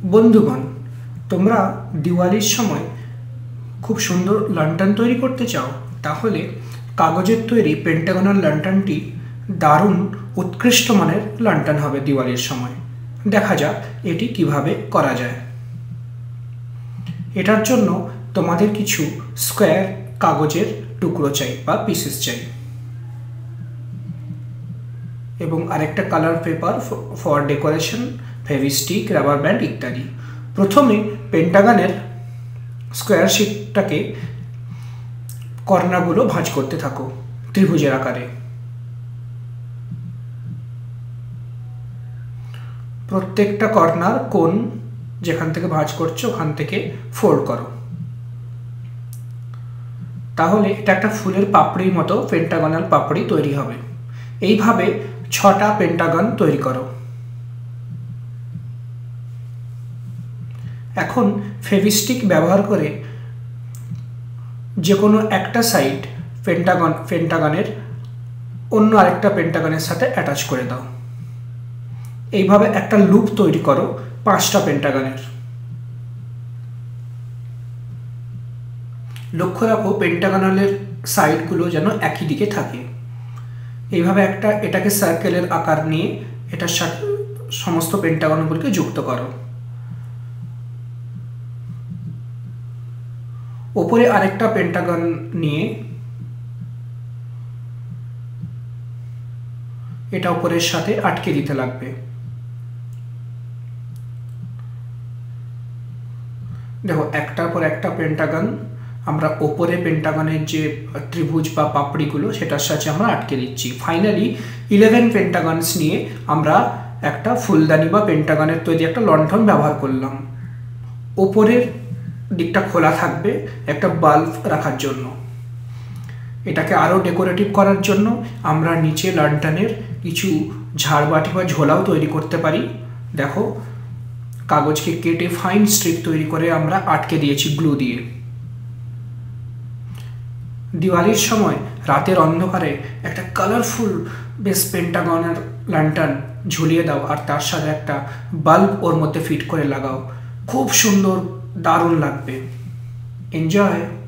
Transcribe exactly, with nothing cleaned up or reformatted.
বন্ধুগণ, তোমরা দিওয়ালির সময় খুব সুন্দর লণ্ঠন তৈরি করতে চাও, তাহলে কাগজের তৈরি পেন্টাগনাল লণ্ঠনটি দারুণ উৎকৃষ্ট মানের লণ্ঠন হবে দিওয়ালির সময়। দেখা যাক এটি কিভাবে করা যায়। এটার জন্য তোমাদের কিছু স্কোয়ার কাগজের টুকরো চাই বা পিসেস চাই, এবং আরেকটা colour paper for decoration, Fevistick, rubber band ইত্যাদি। প্রথমে পেন্টাগনের স্কোয়ার শিটটাকে কর্নারগুলো ভাঁজ করতে থাকো ত্রিভুজের আকারে। প্রত্যেকটা কর্নার কোণ যেখান থেকে ভাঁজ করছো ওখান থেকে ফোল্ড করো, তাহলে এটা একটা ফুলের পাপড়ির মতো পেন্টাগনাল পাপড়ি তৈরি হবে। এইভাবে ছটা পেন্টাগন তৈরি করো। এখন ফেভিস্টিক ব্যবহার করে যে কোনো একটা সাইড পেন্টাগন পেন্টাগনের অন্য আরেকটা পেন্টাগনের সাথে অ্যাটাচ করে দাও। এইভাবে একটা লুপ তৈরি করো পাঁচটা পেন্টাগনের। লক্ষ্য রাখো পেন্টাগনালের সাইডগুলো যেন একই দিকে থাকে। এইভাবে একটা এটাকে সার্কেলের আকার নিয়ে এটার সাথে সমস্ত পেন্টাগনগুলোকে যুক্ত করো। ওপরে আরেকটা পেন্টাগন নিয়ে এটা উপরের সাথে আটকে দিতে লাগবে। দেখো, একটার পর একটা পেন্টাগন আমরা ওপরে পেন্টাগনের যে ত্রিভুজ বা পাপড়িগুলো সেটার সাথে আমরা আটকে দিচ্ছি। ফাইনালি ইলেভেন পেন্টাগনস নিয়ে আমরা একটা ফুলদানি বা পেন্টাগনের তৈরি একটা লণ্ঠন ব্যবহার করলাম। ওপরের দিকটা খোলা থাকবে একটা বাল্ব রাখার জন্য। এটাকে আরও ডেকোরেটিভ করার জন্য আমরা নিচে লণ্ঠনের কিছু ঝাড়বাতি বা ঝোলাও তৈরি করতে পারি। দেখো, কাগজকে কেটে ফাইন স্ট্রিপ তৈরি করে আমরা আটকে দিয়েছি গ্লু দিয়ে। দিওয়ালির সময় রাতের অন্ধকারে একটা কালারফুল বেশ পেন্টাগনের লণ্ঠন ঝুলিয়ে দাও, আর তার সাথে একটা বাল্ব ওর মধ্যে ফিট করে লাগাও। খুব সুন্দর, দারুণ লাগবে। এনজয়।